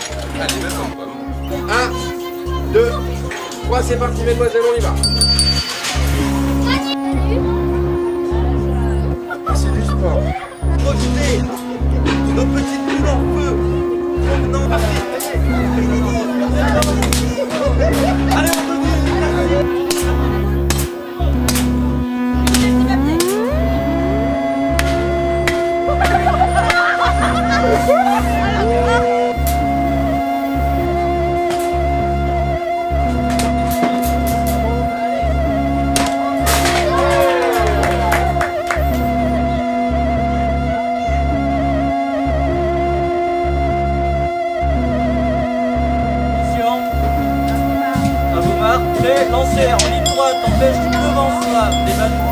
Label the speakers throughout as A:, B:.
A: Allez, maintenant,
B: 1, 2, 3, c'est parti, mesdemoiselles, on y va. C'est du sport. Profitez nos petites boules en feu. Non, allez, on peut dire.
C: Lancer en ligne droite, empêche devant soi des ballons.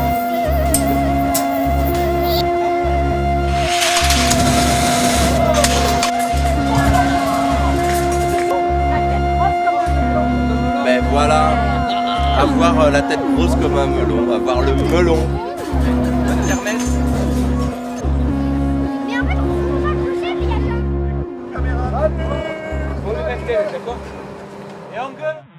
B: Ben voilà, avoir la tête grosse comme un melon, avoir le melon.
C: Bonne kermesse.
D: Mais en fait, on peut pas toucher, mais il y a
C: Caméra. Bon, d'accord. Et on gueule.